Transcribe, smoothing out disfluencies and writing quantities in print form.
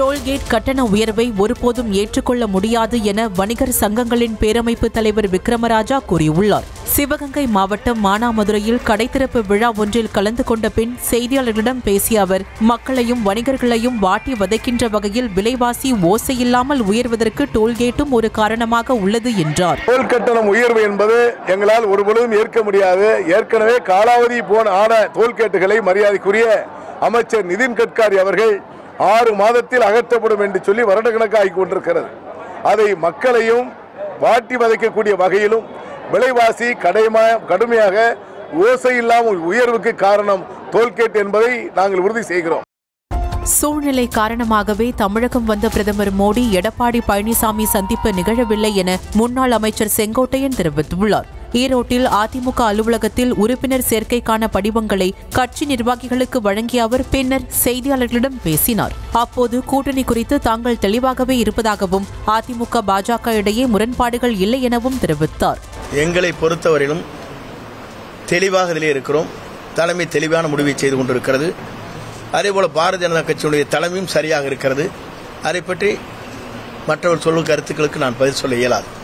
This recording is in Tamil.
டோல்கேட் கட்டண உயர்வை ஒருபோதும் ஏற்றுக்கொள்ள முடியாது என வணிகர் சங்கங்களின் பேரமைப்பு தலைவர் விக்ரமராஜா கூறியுள்ளார். சிவகங்கை மாவட்டம் மானாமதுரையில் கடைத்திறப்பு விழா ஒன்றில் கலந்து கொண்ட பின் செய்தியாளர்களிடம் பேசிய அவர், மக்களையும் வணிகர்களையும் வாட்டி வதைக்கின்ற வகையில் விலைவாசி ஓசையில்லாமல் உயர்வதற்கு டோல்கேட்டும் ஒரு காரணமாக உள்ளது என்றார். டோல் கட்டணம் உயர்வு என்பது எங்களால் ஒருபொழுதும் ஏற்க முடியாது. ஏற்கனவே காலாவதி ஆன டோல்கேட்டுகளை மரியாதைக்குரிய அமைச்சர் நிதின் கட்காரி அவர்கள் 6 மாதத்தில் அகற்றப்படும் என்று சொல்லி வருடக்கணக்காகி கொண்டிருக்கிறது. அதை மக்களையும் வாட்டி வதைக்கக்கூடிய வகையிலும் விலைவாசி கடுமையாக ஓசை இல்லாமல் உயர்வுக்கு காரணம் டோல்கேட் என்பதை நாங்கள் உறுதி செய்கிறோம். சூழ்நிலை காரணமாகவே தமிழகம் வந்த பிரதமர் மோடி எடப்பாடி பழனிசாமி சந்திப்பு நிகழவில்லை என முன்னாள் அமைச்சர் செங்கோட்டையன் தெரிவித்துள்ளார். ஈரோட்டில் அதிமுக அலுவலகத்தில் உறுப்பினர் சேர்க்கைக்கான படிவங்களை கட்சி நிர்வாகிகளுக்கு வழங்கிய அவர் பின்னர் செய்தியாளர்களிடம் பேசினார். அப்போது கூட்டணி குறித்து தாங்கள் தெளிவாகவே இருப்பதாகவும் அதிமுக பாஜக இடையே முரண்பாடுகள் இல்லை எனவும் தெரிவித்தார். எங்களை பொறுத்தவரையிலும் தெளிவாக இதிலே இருக்கிறோம். தலைமை தெளிவான முடிவை செய்து கொண்டிருக்கிறது. அதேபோல பாரதிய ஜனதா கட்சியுடைய தலைமையும் சரியாக இருக்கிறது. அதை பற்றி மற்றவர் சொல்லும் கருத்துக்களுக்கு நான் பதில் சொல்ல இயலாது.